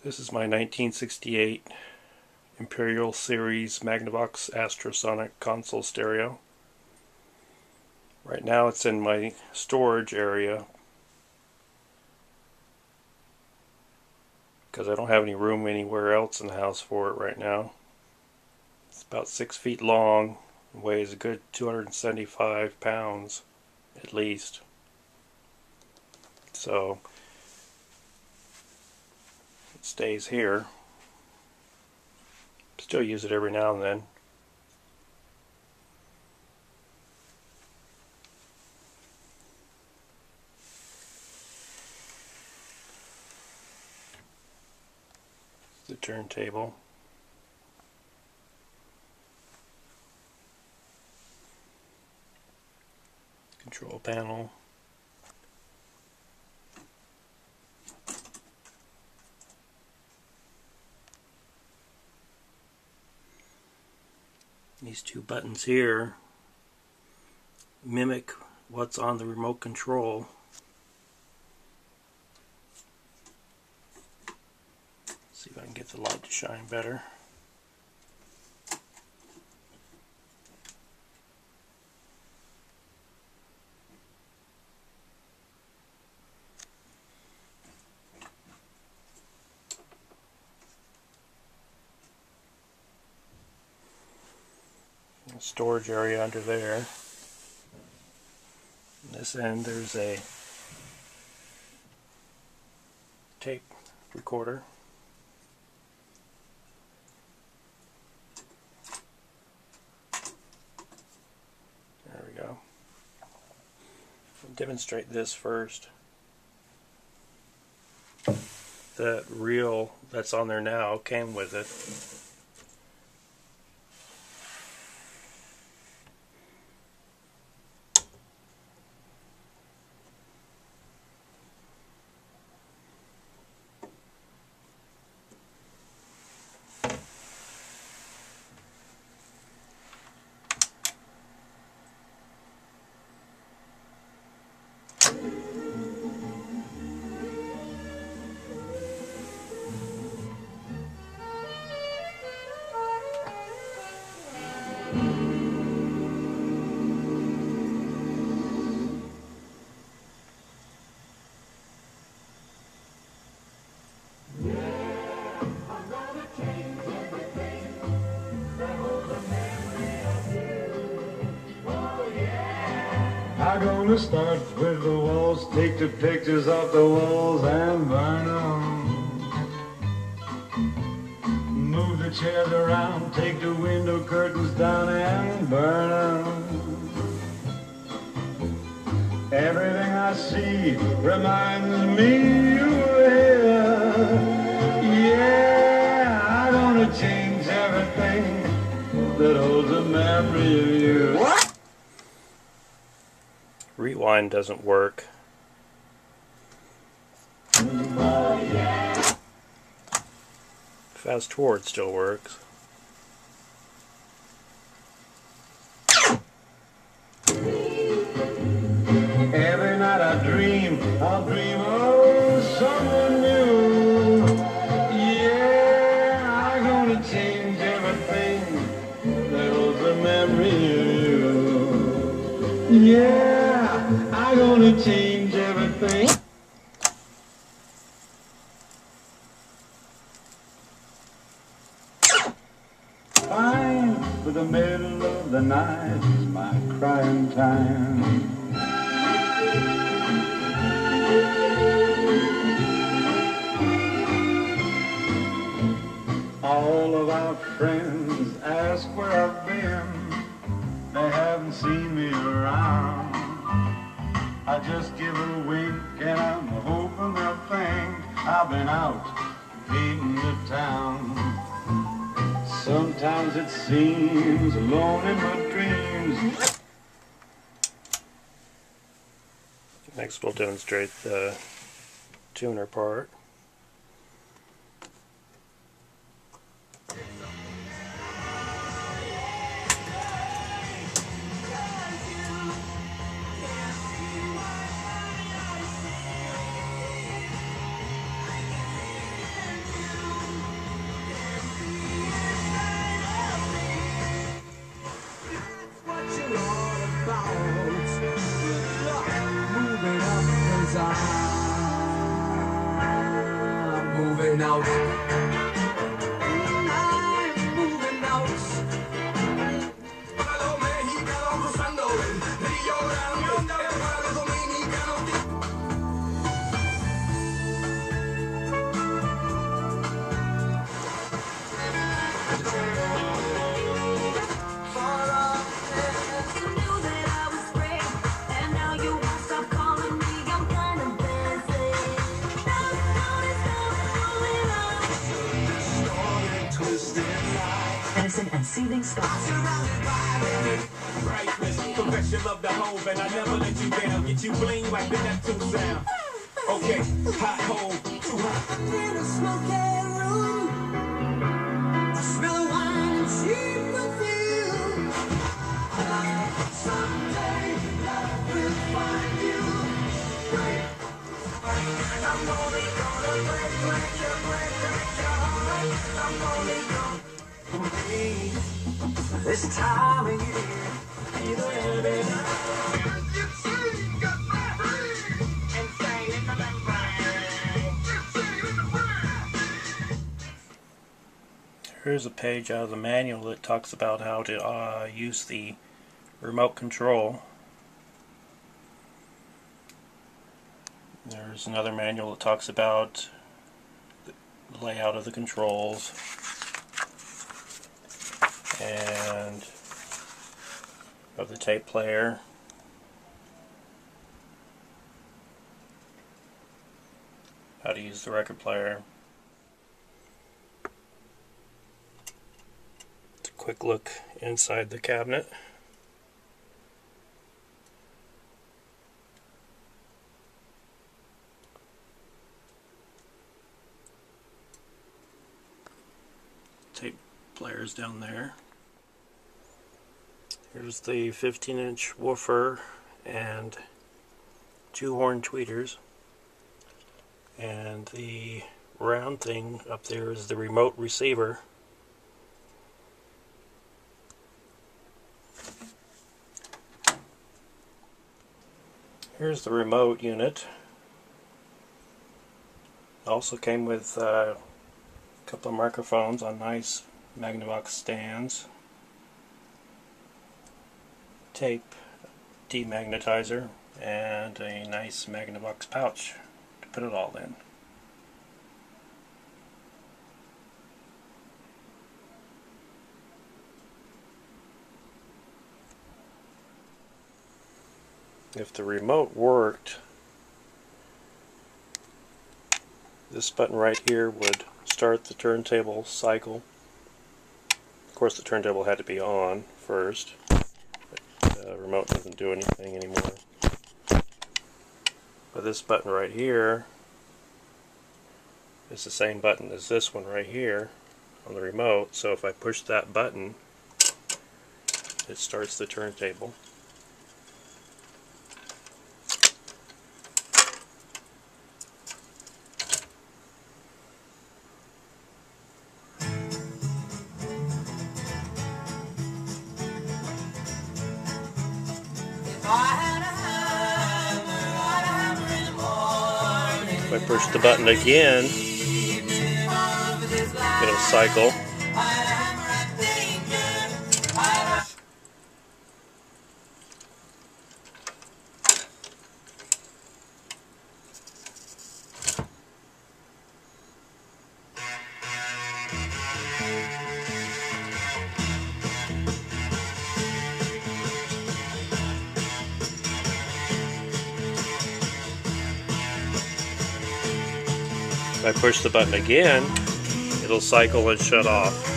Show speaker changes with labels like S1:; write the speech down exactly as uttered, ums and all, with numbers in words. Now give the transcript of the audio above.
S1: This is my nineteen sixty-eight Imperial Series Magnavox Astro-Sonic console stereo. Right now it's in my storage area because I don't have any room anywhere else in the house for it right now. It's about six feet long and weighs a good two hundred seventy-five pounds at least. So it stays here. Still use it every now and then. The turntable. Control panel. These two buttons here mimic what's on the remote control. See if I can get the light to shine better. Storage area under there. On this end there's a tape recorder. There we go. I'll demonstrate this first. The reel that's on there now came with it.
S2: I'm gonna start with the walls, take the pictures off the walls and burn them. Move the chairs around, take the window curtains down and burn them. Everything I see reminds me you were here. Yeah, I'm gonna change everything that holds a memory of you.
S1: Rewind doesn't work.
S2: Oh, yeah.
S1: Fast forward still works.
S2: Every night I dream, I'll dream of someone new. Yeah, I'm gonna change everything that holds a memory of you. Yeah. I'm gonna change everything. Fine, for the middle of the night is my crying time. All of our friends ask where I've been. They haven't seen me around. I just give a wink and I'm hoping they'll think I've been out beating the town. Sometimes it seems alone in my dreams.
S1: Next we'll demonstrate the tuner part.
S3: moving out. I'm moving out. Hello, man, he got on cruzando. Rio Grande, para Dominicano.
S4: Medicine and soothing spa.
S3: Confession of the home, and I never let you down. Get you bling like the Neptune sound. Okay, hot home, too hot. In a smoky room, I smell of wine and cheap perfume. Someday love will find you. Break. I'm only gonna break, break your, break, break your heart. I'm only gonna break this time of year.
S1: Here's a page out of the manual that talks about how to uh, use the remote control. There's another manual that talks about the layout of the controls and of the tape player. How to use the record player. It's a quick look inside the cabinet. Tape players down there. Here's the fifteen inch woofer and two horn tweeters, and the round thing up there is the remote receiver. Here's the remote unit. It also came with uh, a couple of microphones on nice Magnavox stands, tape demagnetizer, and a nice Magnavox pouch to put it all in. If the remote worked, this button right here would start the turntable cycle. Of course, the turntable had to be on first. The remote doesn't do anything anymore. But this button right here is the same button as this one right here on the remote, so if I push that button, it starts the turntable. If I push the button again, it'll cycle. If I push the button again, it'll cycle and shut off.